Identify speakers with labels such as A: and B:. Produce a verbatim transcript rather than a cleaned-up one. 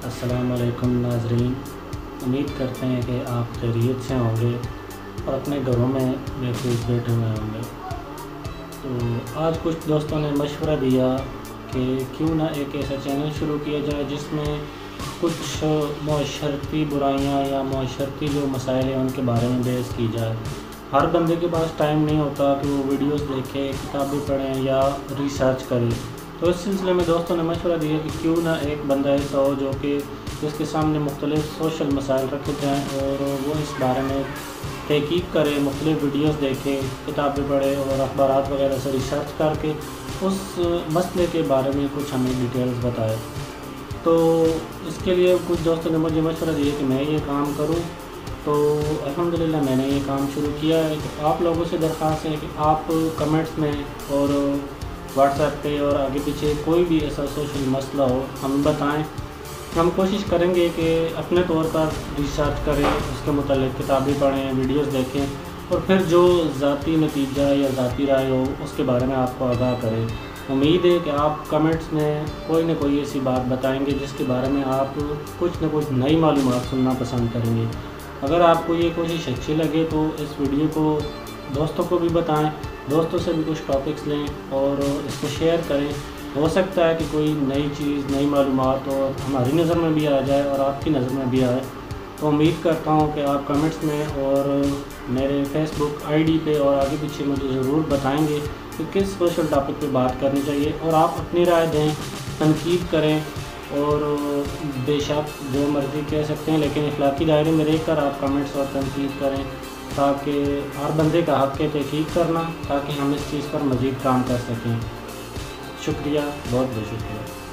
A: अस्सलाम वालेकुम नाज़रीन, उम्मीद करते हैं कि आप खैरियत से होंगे और अपने घरों में महफूज बैठे हुए होंगे। तो आज कुछ दोस्तों ने मशवरा दिया कि क्यों ना एक ऐसा चैनल शुरू किया जाए जिसमें कुछ माशरती बुराइयां या माशरती जो मसाइल हैं उनके बारे में बहस की जाए। हर बंदे के पास टाइम नहीं होता कि वो वीडियोस देखे, किताबें पढ़ें या रिसर्च करे। तो इस सिलसिले में दोस्तों ने मशवरा दिया कि क्यों ना एक बंदा ऐसा हो जो कि जिसके सामने मुख्तलिफ़ सोशल मसाइल रखे जाएँ और वो इस बारे में तहकीक करे, मुख्तलिफ़ वीडियोस देखे, किताबें पढ़े और अखबारात वगैरह से रिसर्च करके उस मसले के बारे में कुछ हमें डिटेल्स बताए। तो इसके लिए कुछ दोस्तों ने मुझे मशवरा दिया कि मैं ये काम करूं। तो अल्हम्दुलिल्लाह मैंने ये काम शुरू किया है। तो आप लोगों से दरख्वास्त है कि आप कमेंट्स में और व्हाट्सएप पे और आगे पीछे कोई भी ऐसा सोशल मसला हो हम बताएं। हम कोशिश करेंगे कि अपने तौर पर रिसर्च करें, उसके मुतालिक किताबें पढ़ें, वीडियोस देखें और फिर जो ज़ाती नतीजा या ज़ाती राय हो उसके बारे में आपको आगाह करें। उम्मीद है कि आप कमेंट्स में कोई ना कोई ऐसी बात बताएंगे जिसके बारे में आप कुछ ना कुछ नई मालूमात सुनना पसंद करेंगे। अगर आपको ये कोशिश अच्छी लगे तो इस वीडियो को दोस्तों को भी बताएं, दोस्तों से भी कुछ टॉपिक्स लें और इसको शेयर करें। हो सकता है कि कोई नई चीज़, नई मालूमात और हमारी नज़र में भी आ जाए और आपकी नज़र में भी आए। तो उम्मीद करता हूँ कि आप कमेंट्स में और मेरे फेसबुक आईडी पे और आगे पीछे मुझे ज़रूर बताएंगे कि किस सोशल टॉपिक पे बात करनी चाहिए और आप अपनी राय दें, तनकीद करें और बेशक जो मर्ज़ी कह सकते हैं, लेकिन इखलाकी दायरे में रहकर आप कमेंट्स और तनकीद करें ताकि हर बंदे का हक़ है तहकीक करना, ताकि हम इस चीज़ पर मज़ीद काम कर सकें। शुक्रिया, बहुत बहुत शुक्रिया।